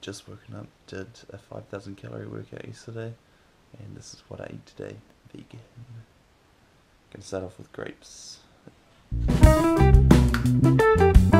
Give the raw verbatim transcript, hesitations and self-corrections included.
just woken up, did a five thousand calorie workout yesterday, and this is what I eat today. Vegan. Gonna start off with grapes.